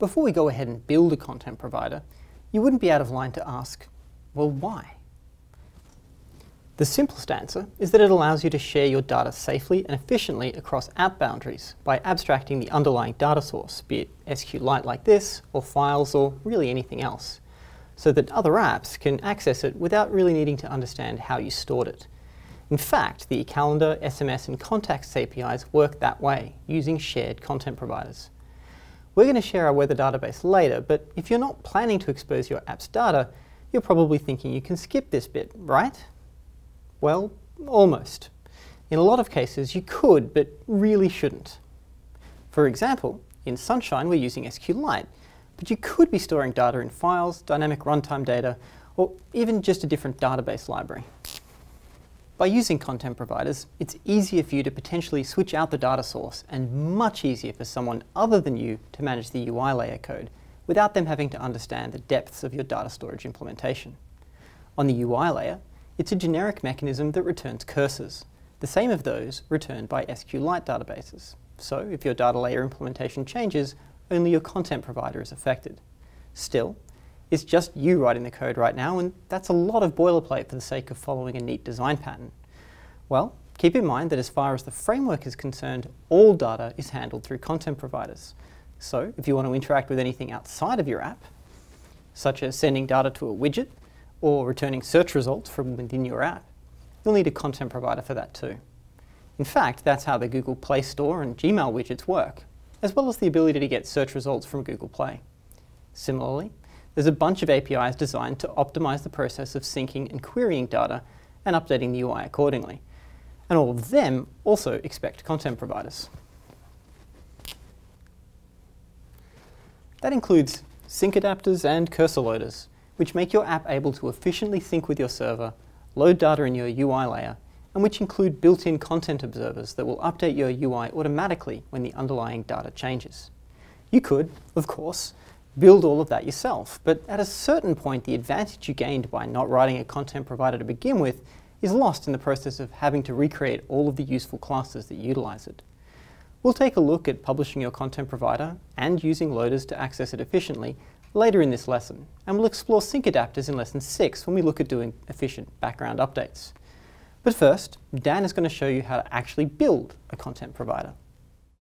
Before we go ahead and build a content provider, you wouldn't be out of line to ask, well, why? The simplest answer is that it allows you to share your data safely and efficiently across app boundaries by abstracting the underlying data source, be it SQLite like this, or files, or really anything else, so that other apps can access it without really needing to understand how you stored it. In fact, the calendar, SMS, and contacts APIs work that way, using shared content providers. We're going to share our weather database later, but if you're not planning to expose your app's data, you're probably thinking you can skip this bit, right? Well, almost. In a lot of cases you could, but really shouldn't. For example, in Sunshine we're using SQLite, but you could be storing data in files, dynamic runtime data, or even just a different database library. By using content providers, it's easier for you to potentially switch out the data source and much easier for someone other than you to manage the UI layer code without them having to understand the depths of your data storage implementation. On the UI layer, it's a generic mechanism that returns cursors, the same of those returned by SQLite databases. So if your data layer implementation changes, only your content provider is affected. Still, it's just you writing the code right now, and that's a lot of boilerplate for the sake of following a neat design pattern. Well, keep in mind that as far as the framework is concerned, all data is handled through content providers. So if you want to interact with anything outside of your app, such as sending data to a widget or returning search results from within your app, you'll need a content provider for that too. In fact, that's how the Google Play Store and Gmail widgets work, as well as the ability to get search results from Google Play. Similarly, there's a bunch of APIs designed to optimize the process of syncing and querying data and updating the UI accordingly. And all of them also expect content providers. That includes sync adapters and cursor loaders, which make your app able to efficiently sync with your server, load data in your UI layer, and which include built-in content observers that will update your UI automatically when the underlying data changes. You could, of course, build all of that yourself, but at a certain point the advantage you gained by not writing a content provider to begin with is lost in the process of having to recreate all of the useful classes that utilize it. We'll take a look at publishing your content provider and using loaders to access it efficiently later in this lesson, and we'll explore sync adapters in lesson 6 when we look at doing efficient background updates. But first, Dan is going to show you how to actually build a content provider.